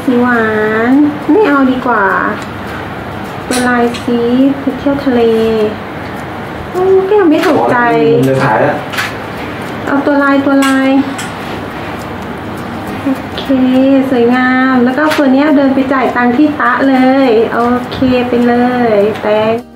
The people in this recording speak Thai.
สีหวานไม่เอาดีกว่าตัวลายสีไปเที่ยวทะเลก็ยังไม่ถูกใจเอาตัวลายโอเคสวยงามแล้วก็ตัวนี้เดินไปจ่ายตังค์ที่ตะเลยโอเคไปเลยแต่